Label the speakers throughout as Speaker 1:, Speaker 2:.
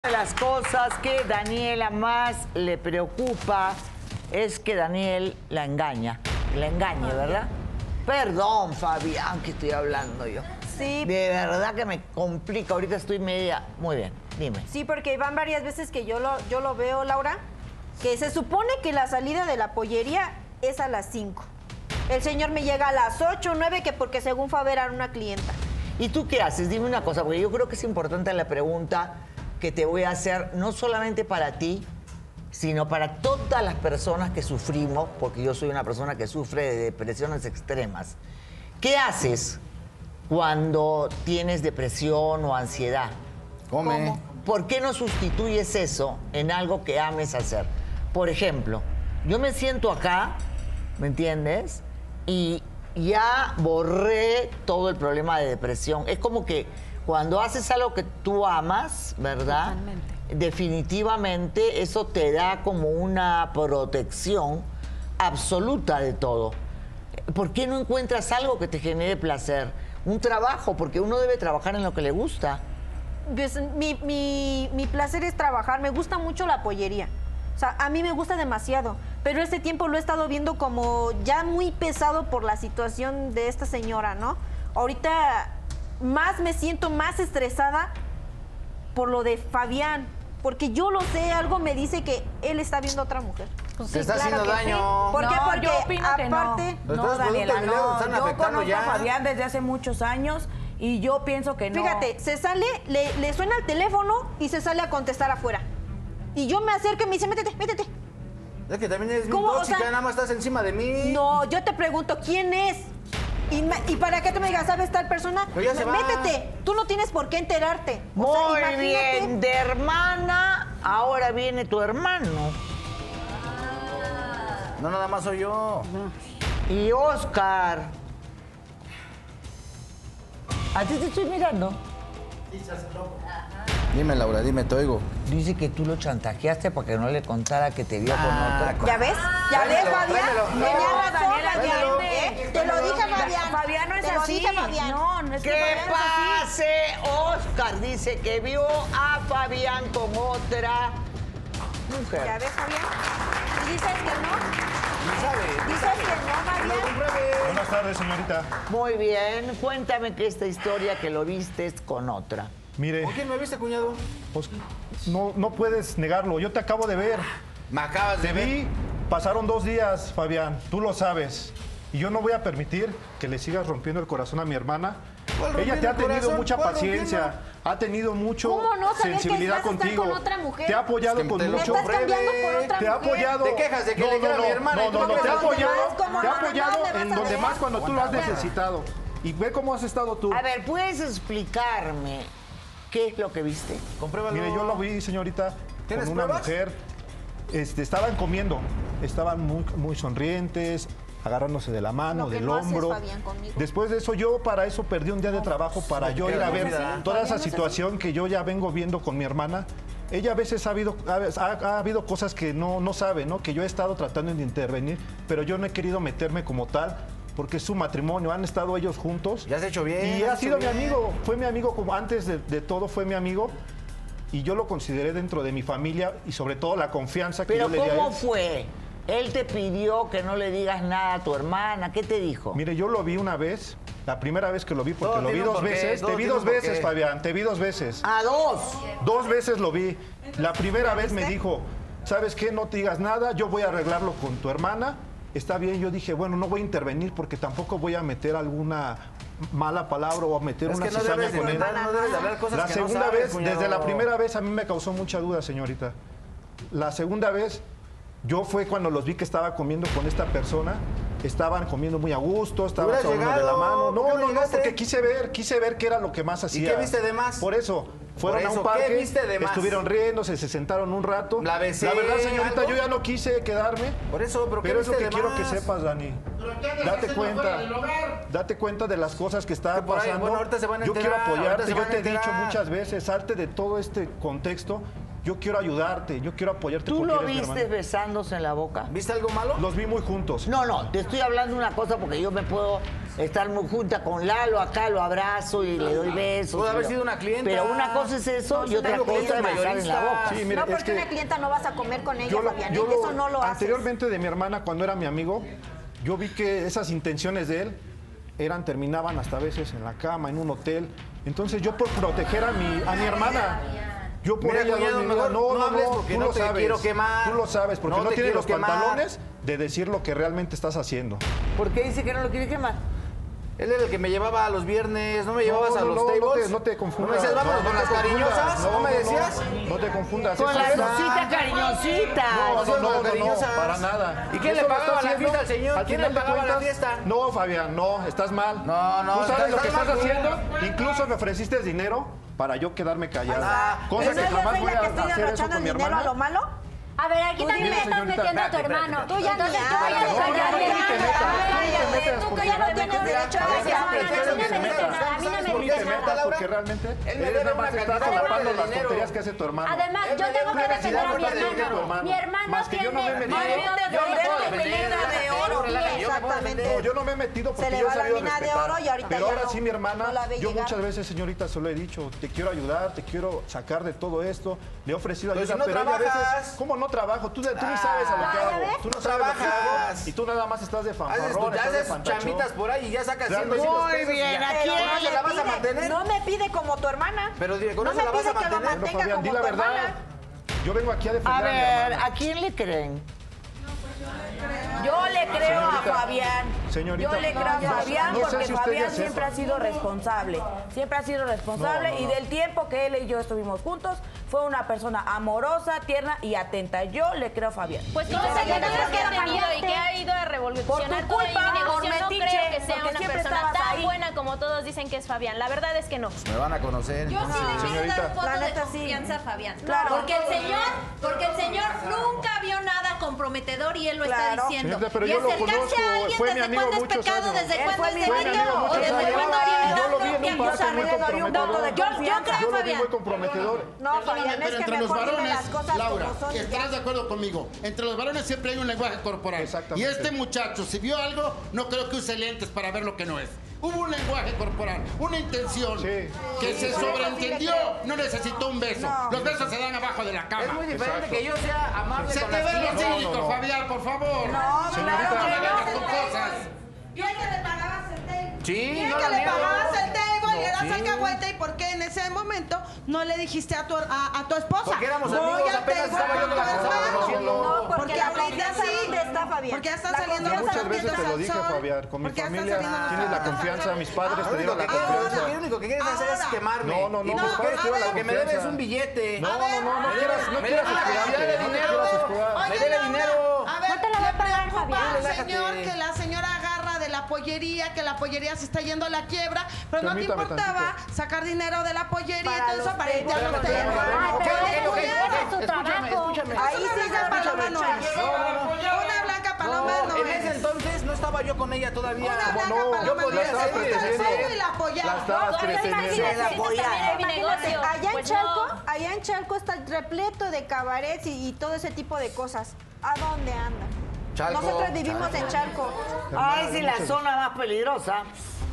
Speaker 1: De las cosas que Daniela más le preocupa es que Daniel la engañe, ¿verdad? Perdón, Fabián, que estoy hablando yo.
Speaker 2: Sí.
Speaker 1: De verdad que me complica, ahorita estoy media... Muy bien, dime.
Speaker 2: Sí, porque van varias veces que yo lo veo, Laura, que se supone que la salida de la pollería es a las 5. El señor me llega a las 8 o 9, que porque según fue a ver a una clienta.
Speaker 1: ¿Y tú qué haces? Dime una cosa, porque yo creo que es importante la pregunta que te voy a hacer, no solamente para ti, sino para todas las personas que sufrimos, porque yo soy una persona que sufre de depresiones extremas. ¿Qué haces cuando tienes depresión o ansiedad?
Speaker 3: Come.
Speaker 1: ¿Por qué no sustituyes eso en algo que ames hacer? Por ejemplo, yo me siento acá, ¿me entiendes? Y ya borré todo el problema de depresión. Es como que cuando haces algo que tú amas, ¿verdad?
Speaker 4: Totalmente.
Speaker 1: Definitivamente eso te da como una protección absoluta de todo. ¿Por qué no encuentras algo que te genere placer? Un trabajo, porque uno debe trabajar en lo que le gusta.
Speaker 2: Pues, mi placer es trabajar, me gusta mucho la pollería. O sea, a mí me gusta demasiado, pero este tiempo lo he estado viendo como ya muy pesado por la situación de esta señora, ¿no? Ahorita más me siento más estresada por lo de Fabián, porque yo lo sé, algo me dice que él está viendo a otra mujer.
Speaker 3: Te está haciendo
Speaker 2: que
Speaker 3: daño.
Speaker 2: sí. ¿Por qué?
Speaker 4: No,
Speaker 2: Porque
Speaker 4: yo opino que
Speaker 2: aparte...
Speaker 3: Los
Speaker 4: no,
Speaker 3: dos
Speaker 4: Daniela,
Speaker 3: productos
Speaker 4: no.
Speaker 3: están
Speaker 4: Yo
Speaker 3: afectando
Speaker 4: conozco
Speaker 3: ya.
Speaker 4: a Fabián desde hace muchos años y yo pienso que no.
Speaker 2: Fíjate, se sale, le suena el teléfono y se sale a contestar afuera. Y yo me acerco y me dice, métete, métete.
Speaker 3: Es que también eres muy
Speaker 2: ¿Cómo? O
Speaker 3: tóxica,
Speaker 2: sea,
Speaker 3: nada más estás encima de mí.
Speaker 2: No, yo te pregunto, ¿quién es? Y para que tú me digas, ¿sabes tal persona?
Speaker 3: Pero ya se va.
Speaker 2: Métete, tú no tienes por qué enterarte. O
Speaker 1: Muy
Speaker 2: sea, imagínate.
Speaker 1: bien, de hermana, ahora viene tu hermano.
Speaker 3: No, nada más soy yo.
Speaker 1: Y Oscar. A ti te estoy mirando.
Speaker 3: Dime, Laura, dime, te oigo.
Speaker 1: Dice que tú lo chantajeaste para que no le contara que te vio con otra.
Speaker 2: ¿Ya ves? ¿Ya ves,
Speaker 3: Tráemelo,
Speaker 2: Fabián?
Speaker 3: tráemelo.
Speaker 2: Tenía
Speaker 4: No,
Speaker 2: razón,
Speaker 4: Daniela,
Speaker 2: Fabián.
Speaker 4: entiende.
Speaker 2: Te lo dije, Fabián.
Speaker 4: Fabián no es
Speaker 2: Te lo
Speaker 4: así.
Speaker 2: dije, Fabián.
Speaker 4: No, no es que
Speaker 1: ¿Qué
Speaker 4: Fabián es así.
Speaker 1: pase? Oscar dice que vio a Fabián con otra
Speaker 2: ¿Ya
Speaker 1: mujer.
Speaker 2: ves, Fabián? ¿Y dices que no?
Speaker 3: No sabe.
Speaker 2: ¿Dices que no, Fabián?
Speaker 5: Buenas tardes, señorita.
Speaker 1: Muy bien, cuéntame que esta historia que lo viste con otra.
Speaker 5: Mire,
Speaker 3: ¿Con quién me viste, cuñado?
Speaker 5: pues, no puedes negarlo. Yo te acabo de ver.
Speaker 3: Me acabas de
Speaker 5: Te
Speaker 3: ver.
Speaker 5: vi, pasaron 2 días, Fabián. Tú lo sabes. Y yo no voy a permitir que le sigas rompiendo el corazón a mi hermana.
Speaker 3: ¿Cuál
Speaker 5: Ella te
Speaker 3: rompiendo
Speaker 5: ha
Speaker 3: el
Speaker 5: tenido
Speaker 3: corazón?
Speaker 5: mucha
Speaker 3: ¿Cuál
Speaker 5: paciencia,
Speaker 3: rompiendo?
Speaker 5: ha tenido mucho
Speaker 2: ¿Cómo no saber que
Speaker 5: sensibilidad
Speaker 2: vas a estar
Speaker 5: contigo.
Speaker 2: con otra mujer?
Speaker 5: Te ha apoyado
Speaker 3: Es que
Speaker 5: con
Speaker 3: te lo
Speaker 5: mucho.
Speaker 2: Me estás cambiando por otra
Speaker 5: Te ha
Speaker 2: mujer.
Speaker 5: apoyado.
Speaker 3: Te quejas de que le quiero a mi hermana y tú
Speaker 5: No,
Speaker 3: no
Speaker 5: te ha
Speaker 3: quieres
Speaker 5: apoyado.
Speaker 2: demás, como
Speaker 5: Te ha
Speaker 2: no,
Speaker 5: apoyado
Speaker 2: nomás le vas
Speaker 5: en
Speaker 2: a
Speaker 5: donde
Speaker 2: ver.
Speaker 5: más cuando tú lo has necesitado. Y ve cómo has estado tú.
Speaker 1: A ver, ¿puedes explicarme qué es lo que viste?
Speaker 3: Compruébalo.
Speaker 5: Mire, yo lo vi, señorita,
Speaker 3: ¿Tienes
Speaker 5: con una
Speaker 3: pruebas?
Speaker 5: mujer. Estaban comiendo, estaban muy sonrientes, agarrándose de la mano,
Speaker 2: Lo que
Speaker 5: del
Speaker 2: no haces,
Speaker 5: hombro.
Speaker 2: Fabián, conmigo.
Speaker 5: Después de eso, yo para eso perdí un día de trabajo para yo ir a ver
Speaker 3: Fabián,
Speaker 5: toda
Speaker 2: no
Speaker 5: esa
Speaker 2: es así.
Speaker 5: situación que yo ya vengo viendo con mi hermana. Ella a veces ha habido cosas que no sabe, ¿no? Que yo he estado tratando de intervenir, pero yo no he querido meterme como tal, porque es su matrimonio, han estado ellos juntos.
Speaker 3: Ya has hecho bien.
Speaker 5: Y
Speaker 3: has
Speaker 5: ha
Speaker 3: hecho
Speaker 5: sido mi
Speaker 3: bien.
Speaker 5: amigo, fue mi amigo como antes de todo, fue mi amigo. Y yo lo consideré dentro de mi familia y sobre todo la confianza que
Speaker 1: Pero
Speaker 5: yo le di a
Speaker 1: ¿cómo
Speaker 5: él.
Speaker 1: fue? Él te pidió que no le digas nada a tu hermana. ¿Qué te dijo?
Speaker 5: Mire, yo lo vi una vez, la primera vez que lo vi, porque
Speaker 3: Todo
Speaker 5: lo vi
Speaker 3: tiene un
Speaker 5: 2
Speaker 3: porqué,
Speaker 5: veces.
Speaker 3: todo
Speaker 5: Te vi
Speaker 3: tiene
Speaker 5: 2
Speaker 3: un porqué.
Speaker 5: veces, Fabián, te vi 2 veces.
Speaker 1: A 2.
Speaker 5: 2 veces lo vi. La primera vez me dijo, ¿sabes qué? No te digas nada, yo voy a arreglarlo con tu hermana. Está bien, yo dije, bueno, no voy a intervenir porque tampoco voy a meter alguna mala palabra o a meter
Speaker 3: Es
Speaker 5: una
Speaker 3: que no
Speaker 5: cizaña
Speaker 3: debes de
Speaker 5: con él.
Speaker 3: inventar, no debes de hablar cosas
Speaker 5: La
Speaker 3: que no
Speaker 5: segunda
Speaker 3: sabes,
Speaker 5: vez,
Speaker 3: cuñado.
Speaker 5: desde la primera vez a mí me causó mucha duda, señorita. La segunda vez, yo fue cuando los vi que estaba comiendo con esta persona. Estaban comiendo muy a gusto, estaban
Speaker 3: Hubieras
Speaker 5: hablando de la
Speaker 3: llegado,
Speaker 5: mano.
Speaker 3: ¿por qué
Speaker 5: No,
Speaker 3: no
Speaker 5: no,
Speaker 3: llegaste?
Speaker 5: porque quise ver qué era lo que más hacía.
Speaker 3: qué viste de más?
Speaker 5: Por eso, fueron
Speaker 3: Por
Speaker 5: a un
Speaker 3: eso,
Speaker 5: parque,
Speaker 3: ¿qué viste de más?
Speaker 5: estuvieron riéndose, se sentaron un rato.
Speaker 3: La besé,
Speaker 5: La verdad, señorita,
Speaker 3: ¿algo?
Speaker 5: yo ya no quise quedarme.
Speaker 3: Por eso, pero ¿qué
Speaker 5: Pero es lo
Speaker 3: viste
Speaker 5: que
Speaker 3: de
Speaker 5: quiero
Speaker 3: más?
Speaker 5: que sepas, Dani. Date cuenta. Date cuenta de las cosas que están
Speaker 3: Que por ahí,
Speaker 5: pasando.
Speaker 3: bueno, ahorita se van a
Speaker 5: yo quiero
Speaker 3: enterar, ahorita
Speaker 5: apoyarte.
Speaker 3: se
Speaker 5: Yo
Speaker 3: van a
Speaker 5: te he dicho
Speaker 3: enterar.
Speaker 5: muchas veces, salte de todo este contexto yo quiero ayudarte, yo quiero apoyarte.
Speaker 1: ¿Tú
Speaker 5: porque
Speaker 1: lo
Speaker 5: eres mi
Speaker 1: viste
Speaker 5: hermana.
Speaker 1: besándose en la boca?
Speaker 3: ¿Viste algo malo?
Speaker 5: Los vi muy juntos.
Speaker 1: No, te estoy hablando una cosa porque yo me puedo estar muy junta con Lalo, acá lo abrazo y le doy besos.
Speaker 3: Puede haber
Speaker 1: y
Speaker 3: sido una clienta.
Speaker 1: Pero una cosa es eso y otra
Speaker 3: tengo
Speaker 1: cosa es
Speaker 3: clientes
Speaker 1: besar en la boca.
Speaker 3: mayoristas.
Speaker 5: Sí, mire,
Speaker 2: no,
Speaker 5: es
Speaker 2: porque
Speaker 5: que
Speaker 2: una clienta no vas a comer con ella,
Speaker 5: yo
Speaker 2: Fabián.
Speaker 5: yo
Speaker 2: Eso no lo haces.
Speaker 5: anteriormente de mi hermana, cuando era mi amigo, yo vi que esas intenciones de él terminaban hasta a veces en la cama, en un hotel. Entonces yo por proteger a mi hermana, yo por
Speaker 3: Mira,
Speaker 5: ella
Speaker 3: cuñado,
Speaker 5: doy mi vida.
Speaker 3: mejor no hables porque
Speaker 5: tú
Speaker 3: no
Speaker 5: lo
Speaker 3: te
Speaker 5: sabes,
Speaker 3: quiero quemar.
Speaker 5: Tú lo sabes, porque
Speaker 3: No
Speaker 5: no
Speaker 3: te
Speaker 5: tienes
Speaker 3: quiero
Speaker 5: los
Speaker 3: quemar.
Speaker 5: pantalones de decir lo que realmente estás haciendo.
Speaker 1: ¿Por qué dice que no lo quiere quemar?
Speaker 3: Él era el que me llevaba a los viernes, ¿no me llevabas a los tables?
Speaker 5: No te confundas.
Speaker 3: ¿No me decías, vámonos con
Speaker 5: te
Speaker 3: las
Speaker 5: confundas.
Speaker 3: cariñosas? ¿No me decías?
Speaker 5: No te confundas.
Speaker 1: Con
Speaker 5: Eso
Speaker 1: las
Speaker 5: es-
Speaker 1: cositas cariñositas.
Speaker 5: No,
Speaker 3: cariñosas.
Speaker 5: para nada.
Speaker 3: ¿Y quién le
Speaker 5: Eso lo
Speaker 3: pagaba
Speaker 5: está
Speaker 3: la
Speaker 5: haciendo,
Speaker 3: fiesta al señor?
Speaker 5: al
Speaker 3: ¿Quién
Speaker 5: final
Speaker 3: le
Speaker 5: de
Speaker 3: pagaba la
Speaker 5: cuentas,
Speaker 3: fiesta?
Speaker 5: No, Fabián, no, estás mal.
Speaker 3: No,
Speaker 5: Tú sabes lo que
Speaker 3: estás
Speaker 5: estás
Speaker 3: mal,
Speaker 5: haciendo. Incluso me ofreciste dinero para yo quedarme callado. Cosa
Speaker 2: ¿Pero
Speaker 5: que
Speaker 2: no yo
Speaker 5: jamás
Speaker 2: soy
Speaker 5: voy
Speaker 2: la que
Speaker 5: a
Speaker 2: estoy
Speaker 5: hacer eso
Speaker 2: derrochando
Speaker 5: con
Speaker 2: el
Speaker 5: mi
Speaker 2: dinero a lo
Speaker 5: hermana.
Speaker 2: malo?
Speaker 6: A ver, aquí también
Speaker 5: dime,
Speaker 6: le estás
Speaker 5: señorita.
Speaker 6: metiendo a tu
Speaker 3: Espérate,
Speaker 6: hermano.
Speaker 2: Tú ya
Speaker 6: Entonces
Speaker 2: ni
Speaker 6: tú ya
Speaker 2: hablas.
Speaker 6: no
Speaker 2: No,
Speaker 6: estás
Speaker 2: ya no te
Speaker 6: metiendo.
Speaker 2: metas,
Speaker 6: Cállate, tú que ya no tienes derecho a
Speaker 3: ver,
Speaker 6: decir nada. A mí no me
Speaker 3: espérate,
Speaker 6: metes nada. A mí no me
Speaker 5: Tú ni
Speaker 6: metes
Speaker 5: te
Speaker 6: nada.
Speaker 5: metas porque realmente
Speaker 3: Él me
Speaker 5: eres
Speaker 3: debe
Speaker 5: nada más
Speaker 3: una
Speaker 5: estás
Speaker 3: cantidad
Speaker 5: solapando
Speaker 3: de
Speaker 5: las
Speaker 3: dinero.
Speaker 5: tonterías que hace tu hermano.
Speaker 6: Además,
Speaker 3: Él
Speaker 6: yo
Speaker 3: me
Speaker 6: tengo
Speaker 3: debe
Speaker 6: que
Speaker 3: una
Speaker 6: defender a mi
Speaker 3: cantidad de
Speaker 6: hermano.
Speaker 5: dinero.
Speaker 6: Mi hermano
Speaker 5: Más que yo no me he
Speaker 6: tiene...
Speaker 5: metido.
Speaker 2: Yo de oro. Exactamente.
Speaker 5: No, yo no me he metido
Speaker 2: Se
Speaker 5: porque
Speaker 2: le
Speaker 5: yo he
Speaker 2: va la
Speaker 5: sabido
Speaker 2: mina de
Speaker 5: respetar.
Speaker 2: oro y ahorita
Speaker 5: Pero
Speaker 2: ya
Speaker 5: ahora
Speaker 2: no-
Speaker 5: sí, mi hermana,
Speaker 2: no la ve
Speaker 5: yo
Speaker 2: llegar.
Speaker 5: muchas veces, señorita, se lo he dicho, te quiero ayudar, te quiero sacar de todo esto. Le he ofrecido
Speaker 3: Pero
Speaker 5: ayuda,
Speaker 3: si no
Speaker 5: pero ella a
Speaker 3: trabajas.
Speaker 5: veces, ¿cómo no trabajo? Tú ni sabes a lo que
Speaker 6: ¿ya
Speaker 5: hago.
Speaker 6: ves?
Speaker 5: Tú no sabes lo que hago.
Speaker 3: Trabajas.
Speaker 5: Y tú nada más estás de
Speaker 3: Haces,
Speaker 5: fanfarrón, estás de
Speaker 3: haces
Speaker 5: fantachón.
Speaker 3: chambitas por ahí y ya sacas 100,
Speaker 5: Realmente-
Speaker 3: 200
Speaker 1: Muy
Speaker 3: pesos y
Speaker 1: bien,
Speaker 3: ya.
Speaker 1: aquí
Speaker 3: ¿Con
Speaker 1: no
Speaker 3: eso
Speaker 1: le
Speaker 3: la vas a mantener?
Speaker 2: No me pide como tu hermana.
Speaker 3: Pero con
Speaker 2: no
Speaker 3: eso
Speaker 2: me
Speaker 3: la vas
Speaker 2: pide
Speaker 3: a
Speaker 2: que lo
Speaker 3: mantener.
Speaker 5: Bueno,
Speaker 2: mantenga
Speaker 5: Fabián, di
Speaker 2: como
Speaker 5: la
Speaker 2: tu
Speaker 5: verdad.
Speaker 2: hermana.
Speaker 5: Yo vengo aquí a defender
Speaker 1: A
Speaker 5: a mi
Speaker 1: ver,
Speaker 5: hermana.
Speaker 1: ¿a quién le creen?
Speaker 4: Yo le creo a
Speaker 5: Señorita,
Speaker 4: Fabián.
Speaker 5: señorita,
Speaker 4: Yo le creo a
Speaker 5: no,
Speaker 4: Fabián
Speaker 5: no sé
Speaker 4: porque
Speaker 5: si usted
Speaker 4: Fabián
Speaker 5: ya
Speaker 4: siempre
Speaker 5: sepa.
Speaker 4: ha sido responsable. Siempre ha sido responsable y del tiempo que él y yo estuvimos juntos, fue una persona amorosa, tierna y atenta. Yo le creo a Fabián.
Speaker 7: Pues todos los
Speaker 6: Entonces,
Speaker 7: años que
Speaker 6: ¿qué
Speaker 7: ha
Speaker 6: te
Speaker 7: tenido y
Speaker 6: pagaste?
Speaker 7: que ha ido a revolucionar todo
Speaker 4: Por tu
Speaker 7: y
Speaker 4: culpa,
Speaker 7: mi negocio,
Speaker 4: por
Speaker 7: no
Speaker 4: metiche,
Speaker 7: creo que sea
Speaker 4: porque
Speaker 7: una
Speaker 4: siempre
Speaker 7: persona
Speaker 4: estabas
Speaker 7: tan
Speaker 4: ahí.
Speaker 7: buena como todos dicen que es Fabián. La verdad es que no.
Speaker 3: Me van a conocer.
Speaker 8: Yo sí le quiero
Speaker 5: Señorita.
Speaker 8: dar un voto
Speaker 2: La
Speaker 8: de
Speaker 2: neta, sí.
Speaker 8: confianza a Fabián.
Speaker 2: Claro.
Speaker 8: Porque el señor nunca vio nada comprometedor y él lo
Speaker 2: Claro.
Speaker 8: está diciendo.
Speaker 5: Señorita, pero
Speaker 8: y
Speaker 5: yo lo
Speaker 8: acercarse
Speaker 5: conozco,
Speaker 8: a alguien
Speaker 5: fue mi
Speaker 8: desde
Speaker 5: amigo
Speaker 8: cuándo es
Speaker 5: muchos
Speaker 8: pecado,
Speaker 5: años.
Speaker 8: desde
Speaker 4: Él
Speaker 8: cuándo
Speaker 4: fue
Speaker 8: es
Speaker 4: mi
Speaker 8: delito,
Speaker 4: amigo
Speaker 8: o
Speaker 4: muchos
Speaker 8: desde
Speaker 4: años.
Speaker 8: cuándo
Speaker 5: Y
Speaker 8: haría
Speaker 5: yo lo vi en un
Speaker 8: confianza.
Speaker 5: parque muy comprometedor.
Speaker 2: Yo creo,
Speaker 5: Yo lo vi
Speaker 2: Fabián.
Speaker 5: muy comprometedor.
Speaker 2: No, Fabián,
Speaker 9: Pero
Speaker 2: es que
Speaker 9: entre los
Speaker 2: mejor dime
Speaker 9: varones,
Speaker 2: las cosas
Speaker 9: Laura,
Speaker 2: como son.
Speaker 9: estarás de acuerdo conmigo. Entre los varones siempre hay un lenguaje corporal.
Speaker 5: Exactamente.
Speaker 9: Y este muchacho, si vio algo, no creo que use lentes para ver lo que no es. Hubo un lenguaje corporal, una intención
Speaker 5: Sí.
Speaker 9: que se
Speaker 2: por eso
Speaker 9: sobreentendió.
Speaker 2: sí le creo.
Speaker 9: No necesitó un beso.
Speaker 2: No.
Speaker 9: Los besos se dan abajo de la
Speaker 3: Es
Speaker 9: cama.
Speaker 3: muy diferente
Speaker 5: Exacto.
Speaker 3: que yo sea amable
Speaker 9: Se
Speaker 3: con
Speaker 9: te
Speaker 3: las
Speaker 9: ve lo
Speaker 3: clientes.
Speaker 9: cínico,
Speaker 5: no.
Speaker 9: Fabián, por favor.
Speaker 2: No, claro
Speaker 9: No me
Speaker 2: que
Speaker 9: vengas
Speaker 2: no.
Speaker 9: con cosas.
Speaker 10: Y hoy que le pagabas el table.
Speaker 3: Sí,
Speaker 10: Y
Speaker 3: no
Speaker 10: que
Speaker 3: lo
Speaker 10: le
Speaker 3: niego.
Speaker 10: pagabas el table y eras
Speaker 3: sí.
Speaker 10: alcahuete. ¿Y por qué en ese momento no le dijiste a tu esposa?
Speaker 3: Porque éramos
Speaker 10: voy
Speaker 3: amigos,
Speaker 10: al
Speaker 3: apenas
Speaker 10: table
Speaker 3: estaba yo
Speaker 10: con
Speaker 3: con
Speaker 10: tu
Speaker 3: la estaba
Speaker 10: hermano?
Speaker 3: conociendo.
Speaker 2: No, porque
Speaker 10: Porque
Speaker 2: la
Speaker 10: ahorita
Speaker 2: confianza,
Speaker 10: sí.
Speaker 2: ¿dónde está, Fabián?
Speaker 10: Porque ya estás
Speaker 2: La
Speaker 10: saliendo
Speaker 5: Yo
Speaker 10: los
Speaker 5: muchas veces
Speaker 10: trapitos
Speaker 5: te lo
Speaker 10: al
Speaker 5: dije,
Speaker 10: sol.
Speaker 5: Fabián, con mi
Speaker 10: Porque ya estás
Speaker 5: familia
Speaker 10: saliendo los
Speaker 5: tienes la
Speaker 10: trapitos al
Speaker 5: confianza,
Speaker 10: sol.
Speaker 5: mis padres
Speaker 3: Lo
Speaker 5: te dieron la
Speaker 3: único que
Speaker 5: confianza.
Speaker 3: quieres hacer es
Speaker 10: Ahora.
Speaker 3: quemarme.
Speaker 5: No, no, no,
Speaker 3: Y
Speaker 5: mis padres te dieron la
Speaker 3: lo que me debes es
Speaker 5: confianza.
Speaker 3: un billete.
Speaker 5: No, no quieras
Speaker 3: Me debe una cantidad de dinero. Me debe dinero.
Speaker 10: A ver,
Speaker 6: No te la voy a pagar,
Speaker 10: preocupa
Speaker 6: Fabián.
Speaker 10: al
Speaker 3: Relájate.
Speaker 10: señor que la señora agarra de la pollería, que la pollería se está yendo a la quiebra, pero no te
Speaker 5: Permítame
Speaker 10: importaba sacar dinero de la pollería y
Speaker 2: Para
Speaker 10: todo eso
Speaker 2: los
Speaker 10: para ella no te
Speaker 6: Ay, pero
Speaker 10: ¿Qué?
Speaker 6: ese es su trabajo.
Speaker 2: Ahí sí
Speaker 10: Una blanca paloma no es.
Speaker 3: No.
Speaker 10: Una blanca paloma no
Speaker 3: En ese
Speaker 10: es.
Speaker 3: entonces no estaba yo con ella todavía.
Speaker 10: Una blanca
Speaker 5: no?
Speaker 10: paloma
Speaker 3: Yo
Speaker 10: no
Speaker 3: podía
Speaker 10: es.
Speaker 5: estar
Speaker 10: Tú estás
Speaker 5: pretendiendo.
Speaker 10: solo y la
Speaker 5: La
Speaker 10: apoyabas.
Speaker 5: estabas
Speaker 6: Pero
Speaker 5: pretendiendo.
Speaker 1: apoyaba.
Speaker 7: mi negocio.
Speaker 2: Allá
Speaker 7: Pues
Speaker 2: allá en Chalco está repleto de cabarets y todo ese tipo de cosas. ¿A dónde andan?
Speaker 3: Chalco.
Speaker 2: Nosotros vivimos en Chalco.
Speaker 1: Ay, sí, la zona más peligrosa.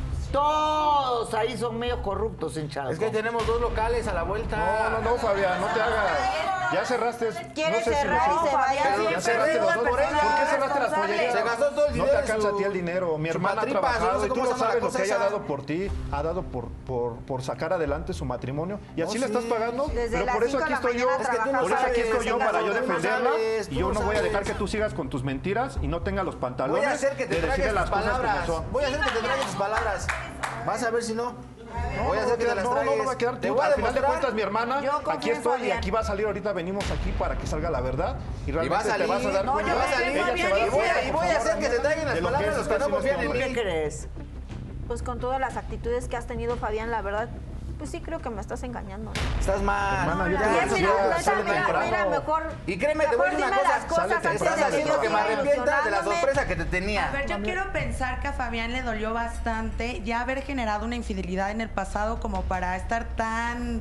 Speaker 1: Todos ahí son medio corruptos en Chalco.
Speaker 3: Es que tenemos 2 locales a la vuelta.
Speaker 5: No, Fabián, no te hagas. Ya cerraste.
Speaker 2: Quiere
Speaker 5: no sé si
Speaker 2: cerrar
Speaker 5: lo-
Speaker 2: y se vaya.
Speaker 3: Pero
Speaker 5: Ya
Speaker 3: siempre
Speaker 5: cerraste
Speaker 3: es
Speaker 5: los
Speaker 3: una
Speaker 5: dos. ¿Por
Speaker 3: persona
Speaker 5: qué cerraste las
Speaker 3: responsable.
Speaker 5: pollerías?
Speaker 3: Se gastó todo el
Speaker 5: No
Speaker 3: dinero
Speaker 5: te
Speaker 3: de
Speaker 5: alcanza
Speaker 3: su-
Speaker 5: a ti el dinero. Mi hermana ha
Speaker 3: chupatripas, no
Speaker 5: trabajado
Speaker 3: sé
Speaker 5: y tú
Speaker 3: cómo
Speaker 5: lo
Speaker 3: se llama la
Speaker 5: sabes lo
Speaker 3: cosa
Speaker 5: que ella ha
Speaker 3: esa.
Speaker 5: dado por ti, ha dado por sacar adelante su matrimonio. Y así le estás pagando.
Speaker 2: Desde
Speaker 5: Pero
Speaker 2: las
Speaker 5: por eso
Speaker 2: 5
Speaker 5: aquí
Speaker 2: de la
Speaker 5: estoy yo.
Speaker 2: mañana
Speaker 3: Es que tú no
Speaker 5: Por eso aquí
Speaker 3: sabes,
Speaker 5: estoy yo
Speaker 3: Inga,
Speaker 5: para yo
Speaker 3: tú no
Speaker 5: defenderla.
Speaker 3: sabes,
Speaker 5: Y
Speaker 3: tú
Speaker 5: yo
Speaker 3: no
Speaker 5: no voy a dejar
Speaker 3: sabes.
Speaker 5: que tú sigas con tus mentiras y no tengas los pantalones
Speaker 3: Voy a hacer que te
Speaker 5: de
Speaker 3: tragues
Speaker 5: decirle
Speaker 3: tus
Speaker 5: las cosas
Speaker 3: palabras.
Speaker 5: como son.
Speaker 3: Voy a hacer que te tragues tus palabras. Vas a ver si no. Voy a hacer que te las
Speaker 5: no
Speaker 3: tragues.
Speaker 5: va a quedar
Speaker 3: Te
Speaker 5: tú.
Speaker 3: voy a
Speaker 5: Al final de
Speaker 3: demostrar.
Speaker 5: cuentas, mi hermana,
Speaker 2: Yo confío
Speaker 5: aquí
Speaker 2: en
Speaker 5: estoy y
Speaker 2: Fabián.
Speaker 5: aquí va a salir. Ahorita venimos aquí para que salga la verdad y
Speaker 3: Y va a
Speaker 5: realmente
Speaker 3: salir.
Speaker 5: te vas a dar
Speaker 2: No,
Speaker 5: cuenta.
Speaker 2: yo
Speaker 3: va a
Speaker 2: confío en
Speaker 3: salir.
Speaker 5: Ella se
Speaker 2: Fabián
Speaker 5: va a dar
Speaker 2: y
Speaker 5: cuenta,
Speaker 3: Y
Speaker 5: por
Speaker 3: voy a
Speaker 5: favor,
Speaker 3: hacer que se traigan las
Speaker 5: de lo que
Speaker 3: palabras
Speaker 5: es
Speaker 3: los que no
Speaker 5: estar
Speaker 3: confían en
Speaker 5: haciendo
Speaker 3: mí.
Speaker 1: ¿Qué crees?
Speaker 2: Pues con todas las actitudes que has tenido, Fabián, la verdad, pues sí creo que me estás engañando.
Speaker 3: Estás mal.
Speaker 5: Hermana, yo
Speaker 3: Ya,
Speaker 5: te lo
Speaker 2: Mira,
Speaker 5: decía,
Speaker 2: mira,
Speaker 5: sale
Speaker 2: mira,
Speaker 5: temprano.
Speaker 2: mira, mejor.
Speaker 3: Y créeme, te voy a decir una
Speaker 2: mejor dime
Speaker 3: cosa.
Speaker 2: las cosas
Speaker 5: Sale
Speaker 2: antes
Speaker 3: Estás
Speaker 2: de
Speaker 3: haciendo que me
Speaker 2: siga
Speaker 3: arrepienta de la
Speaker 2: ilusionándome.
Speaker 3: sorpresa que te tenía.
Speaker 11: A ver, yo quiero pensar que a Fabián le dolió bastante ya haber generado una infidelidad en el pasado como para estar tan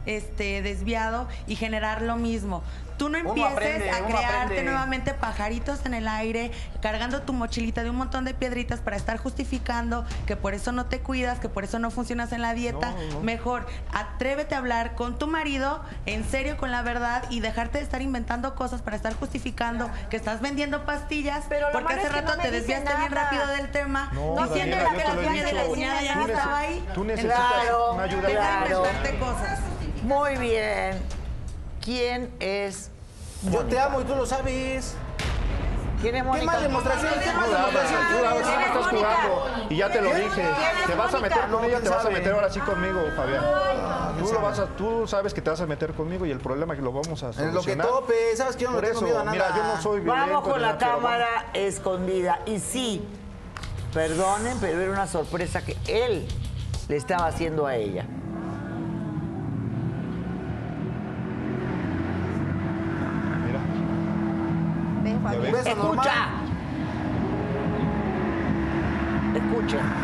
Speaker 11: desviado y generar lo mismo. Tú no
Speaker 3: Uno
Speaker 11: empieces
Speaker 3: aprende,
Speaker 11: a
Speaker 3: uno
Speaker 11: crearte
Speaker 3: aprende.
Speaker 11: nuevamente pajaritos en el aire, cargando tu mochilita de un montón de piedritas para estar justificando que por eso no te cuidas, que por eso no funcionas en la dieta.
Speaker 5: No.
Speaker 11: Mejor, atrévete a hablar con tu marido en serio, con la verdad, y dejarte de estar inventando cosas para estar justificando que estás vendiendo pastillas,
Speaker 2: Pero lo
Speaker 11: porque
Speaker 2: malo
Speaker 11: hace
Speaker 2: es que
Speaker 11: rato
Speaker 2: no me
Speaker 11: te
Speaker 2: dice
Speaker 11: desviaste bien
Speaker 2: nada.
Speaker 11: rápido del tema,
Speaker 5: No,
Speaker 11: diciendo
Speaker 5: Daniela,
Speaker 11: que
Speaker 5: yo
Speaker 11: la
Speaker 5: te lo he
Speaker 11: cuña de la
Speaker 5: dicho.
Speaker 11: cuñada ya no
Speaker 5: Tú
Speaker 11: estaba ahí.
Speaker 5: Tú necesitas
Speaker 1: Claro,
Speaker 5: una ayuda.
Speaker 11: Deja de
Speaker 1: Claro.
Speaker 11: inventarte cosas.
Speaker 1: Muy bien. ¿Quién es
Speaker 3: Yo
Speaker 1: Mónica?
Speaker 3: te amo y tú lo sabes.
Speaker 1: ¿Quién es
Speaker 3: ¿Qué
Speaker 1: Mónica?
Speaker 3: más demostración? ¿Qué más demostración?
Speaker 5: Tú ahora sí me estás jugando. Y ya te lo dije. Te vas a meter con ella, te vas a meter ahora sí conmigo, Fabián. Tú sabes que te vas a meter conmigo y el problema es que lo vamos a solucionar.
Speaker 3: En lo que tope, sabes que yo no
Speaker 5: Por
Speaker 3: le tengo
Speaker 5: eso,
Speaker 3: miedo a nada.
Speaker 5: mira, yo no soy violento.
Speaker 1: Vamos con
Speaker 5: ni
Speaker 1: la
Speaker 5: nada, pero
Speaker 1: cámara escondida. Y sí, perdonen, pero era una sorpresa que él le estaba haciendo a ella.
Speaker 5: Mira,
Speaker 2: Ven,
Speaker 5: ya
Speaker 2: Fabián.
Speaker 5: ves.
Speaker 3: Beso normal.
Speaker 1: Escucha. Escucha.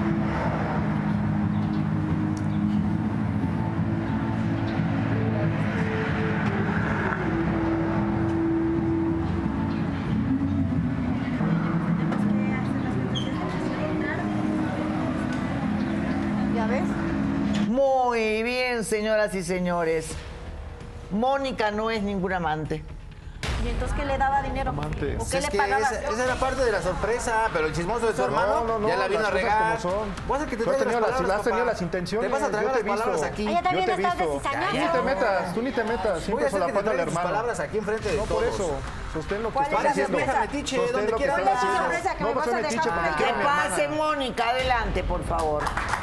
Speaker 2: ¿Ya ves?
Speaker 1: Muy bien, señoras y señores. Mónica no es ninguna amante.
Speaker 2: ¿Y entonces qué le daba dinero?
Speaker 5: Amante.
Speaker 2: ¿O qué
Speaker 3: Es
Speaker 2: le
Speaker 3: que
Speaker 2: pagaba?
Speaker 3: esa era parte de la sorpresa, pero el chismoso de tu
Speaker 5: No,
Speaker 3: hermano
Speaker 5: no, no,
Speaker 3: ya la vino
Speaker 5: las
Speaker 3: a
Speaker 5: cosas
Speaker 3: regar.
Speaker 5: como son.
Speaker 3: Voy a hacer que te
Speaker 5: Tú has
Speaker 3: traiga
Speaker 5: tenido
Speaker 3: las
Speaker 5: las-
Speaker 3: palabras,
Speaker 5: has tenido
Speaker 3: papá.
Speaker 5: las intenciones,
Speaker 3: Te vas a
Speaker 5: yo
Speaker 3: tragar
Speaker 5: te he
Speaker 3: las palabras
Speaker 5: visto.
Speaker 3: aquí.
Speaker 6: Ella también
Speaker 5: Yo te he
Speaker 6: está
Speaker 5: visto.
Speaker 6: descizañosa.
Speaker 5: Tú ni te metas, tú ni te metas.
Speaker 3: Voy a
Speaker 5: Siempre
Speaker 3: hacer
Speaker 5: por la
Speaker 3: que te
Speaker 5: parte del
Speaker 3: traigas tus
Speaker 5: hermano.
Speaker 3: palabras aquí enfrente de
Speaker 5: No,
Speaker 3: todos.
Speaker 5: por eso. Sostén lo que
Speaker 2: ¿Cuál es
Speaker 5: estás
Speaker 2: la
Speaker 5: haciendo.
Speaker 2: sorpresa?
Speaker 3: Metiche,
Speaker 5: Sostén
Speaker 3: donde
Speaker 5: lo que
Speaker 3: quieras.
Speaker 5: estás
Speaker 2: ¿Cuál es la
Speaker 5: haciendo.
Speaker 2: sorpresa que
Speaker 5: No,
Speaker 2: me
Speaker 5: pues
Speaker 2: vas a
Speaker 5: un metiche
Speaker 2: dejar?
Speaker 5: porque
Speaker 1: Que
Speaker 5: quiero a mi
Speaker 1: pase,
Speaker 5: hermana.
Speaker 1: Mónica. Adelante, por favor.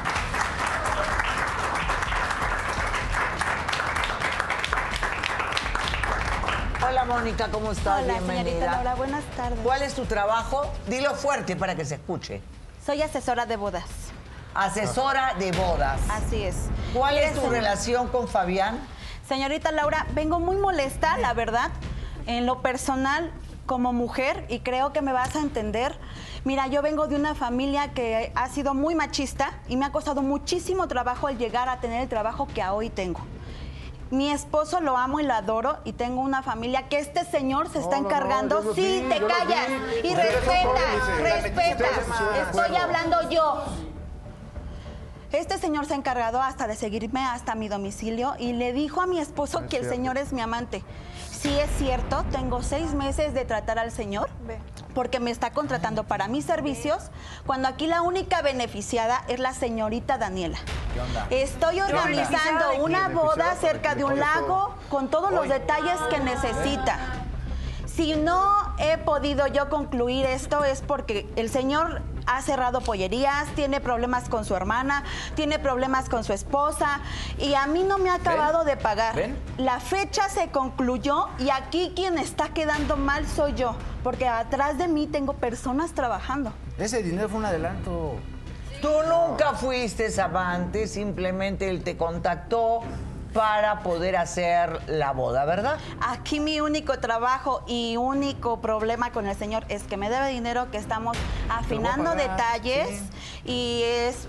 Speaker 1: Hola, Mónica, ¿cómo estás?
Speaker 12: Hola,
Speaker 1: Bienvenida.
Speaker 12: señorita Laura, buenas tardes.
Speaker 1: ¿Cuál es tu trabajo? Dilo fuerte para que se escuche.
Speaker 12: Soy asesora de bodas.
Speaker 1: Asesora de bodas.
Speaker 12: Así es.
Speaker 1: ¿Cuál
Speaker 12: Mire,
Speaker 1: es tu
Speaker 12: señor-
Speaker 1: relación con Fabián?
Speaker 12: Señorita Laura, vengo muy molesta, la verdad, en lo personal como mujer, y creo que me vas a entender. Mira, yo vengo de una familia que ha sido muy machista y me ha costado muchísimo trabajo al llegar a tener el trabajo que hoy tengo. Mi esposo lo amo y lo adoro y tengo una familia que este señor se está
Speaker 5: No, no, no,
Speaker 12: encargando.
Speaker 5: yo los
Speaker 12: Sí,
Speaker 5: vi,
Speaker 12: te
Speaker 5: yo los
Speaker 12: callas
Speaker 5: vi.
Speaker 12: y
Speaker 5: Ustedes son
Speaker 12: respetas,
Speaker 5: cómplices.
Speaker 12: respetas.
Speaker 5: Ustedes estuvieron de
Speaker 12: Estoy
Speaker 5: acuerdo.
Speaker 12: hablando yo. Este señor se ha encargado hasta de seguirme hasta mi domicilio y le dijo a mi esposo
Speaker 5: Es
Speaker 12: que el
Speaker 5: cierto.
Speaker 12: señor es mi amante. Sí es cierto, tengo 6 meses de tratar al señor porque me está contratando para mis servicios, cuando aquí la única beneficiada es la señorita Daniela. Estoy organizando una boda cerca de un lago con todos los detalles que necesita. Si no he podido yo concluir esto es porque el señor ha cerrado pollerías, tiene problemas con su hermana, tiene problemas con su esposa y a mí no me ha acabado de pagar.
Speaker 3: ¿Ven?
Speaker 12: La fecha se concluyó y aquí quien está quedando mal soy yo, porque atrás de mí tengo personas trabajando.
Speaker 3: Ese dinero fue un adelanto.
Speaker 1: Tú nunca fuiste amante, simplemente él te contactó para poder hacer la boda, ¿verdad?
Speaker 12: Aquí mi único trabajo y único problema con el señor es que me debe dinero, que estamos afinando
Speaker 3: pagar,
Speaker 12: detalles y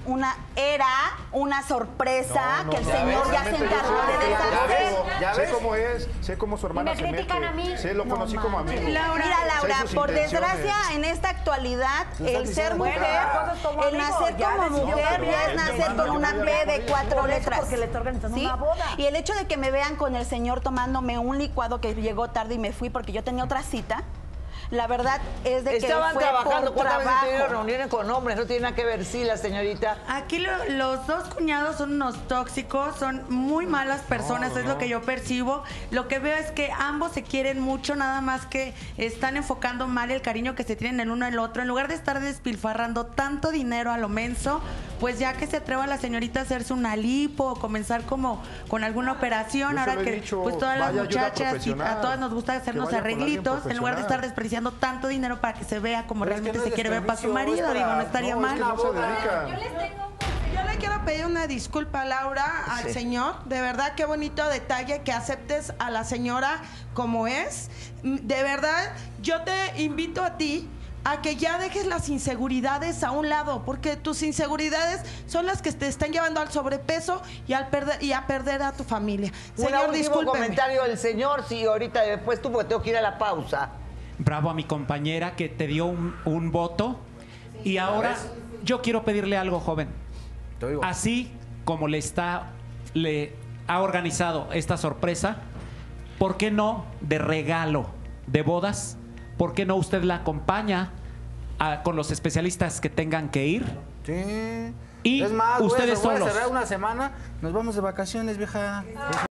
Speaker 12: era una sorpresa
Speaker 5: No,
Speaker 12: que el
Speaker 5: no,
Speaker 12: señor ya se
Speaker 5: realmente yo
Speaker 12: encargó de
Speaker 5: sé,
Speaker 12: deshacer.
Speaker 3: ¿Ya
Speaker 5: sé
Speaker 3: ves?
Speaker 5: cómo es, sé cómo su hermana
Speaker 6: me
Speaker 5: se
Speaker 6: critican
Speaker 5: mete.
Speaker 6: a mí.
Speaker 5: Sí, lo conocí como amigo.
Speaker 12: Mira, Laura,
Speaker 5: Sé sus
Speaker 12: por
Speaker 5: intenciones.
Speaker 12: desgracia, en esta actualidad,
Speaker 3: Tú estás
Speaker 12: el ser
Speaker 3: diciendo
Speaker 12: mujer,
Speaker 4: cosas como
Speaker 12: el
Speaker 4: amigo,
Speaker 12: nacer
Speaker 4: ya
Speaker 12: como
Speaker 4: decidió
Speaker 12: mujer,
Speaker 4: cambiar.
Speaker 12: ya es nacer
Speaker 5: Hermano,
Speaker 12: con una
Speaker 5: yo voy
Speaker 12: P
Speaker 5: a
Speaker 12: de
Speaker 5: morir.
Speaker 12: 4
Speaker 4: Por eso,
Speaker 12: letras.
Speaker 4: porque le está organizando una boda.
Speaker 12: Y el hecho de que me vean con el señor tomándome un licuado que llegó tarde y me fui porque yo tenía otra cita, la verdad es de que
Speaker 1: Estaban
Speaker 12: fue
Speaker 1: trabajando.
Speaker 12: por
Speaker 1: ¿Cuántas veces tuvieron
Speaker 12: trabajo.
Speaker 1: reuniones con hombres? No tiene nada que ver, sí, la señorita.
Speaker 11: Aquí los dos cuñados son unos tóxicos, son muy malas personas, es lo que yo percibo. Lo que veo es que ambos se quieren mucho, nada más que están enfocando mal el cariño que se tienen el uno al otro. En lugar de estar despilfarrando tanto dinero a lo menso, pues ya que se atreva la señorita a hacerse una lipo o comenzar como con alguna operación,
Speaker 5: Yo se
Speaker 11: ahora
Speaker 5: lo he
Speaker 11: que
Speaker 5: dicho,
Speaker 11: pues todas las
Speaker 5: vaya ayuda
Speaker 11: muchachas y
Speaker 5: profesional,
Speaker 11: a todas nos gusta hacernos
Speaker 5: que vaya con alguien
Speaker 11: arreglitos, en lugar de estar
Speaker 5: profesional.
Speaker 11: desperdiciando tanto dinero para que se vea como
Speaker 3: Pero es que
Speaker 11: realmente
Speaker 3: no
Speaker 11: se
Speaker 3: es
Speaker 11: quiere ver para su
Speaker 3: desperdicio,
Speaker 11: marido,
Speaker 3: es para-
Speaker 11: digo, no estaría
Speaker 5: No, es
Speaker 11: mal.
Speaker 5: que no se dedica.
Speaker 10: Yo le quiero pedir una disculpa, Laura, al
Speaker 1: Sí.
Speaker 10: señor. De verdad, qué bonito detalle que aceptes a la señora como es. De verdad, yo te invito a ti a que ya dejes las inseguridades a un lado, porque tus inseguridades son las que te están llevando al sobrepeso y a perder a tu familia. Señor,
Speaker 1: Un último comentario del señor, sí, ahorita después tú, porque tengo que ir a la pausa.
Speaker 13: Bravo a mi compañera que te dio un voto. Y ahora yo quiero pedirle algo, joven. Así como le ha organizado esta sorpresa, ¿por qué no de regalo de bodas? ¿Por qué no usted la acompaña con los especialistas que tengan que ir?
Speaker 3: Sí.
Speaker 13: Y
Speaker 3: es más,
Speaker 13: ustedes
Speaker 3: voy a
Speaker 13: solos.
Speaker 3: cerrar una semana, nos vamos de vacaciones, vieja.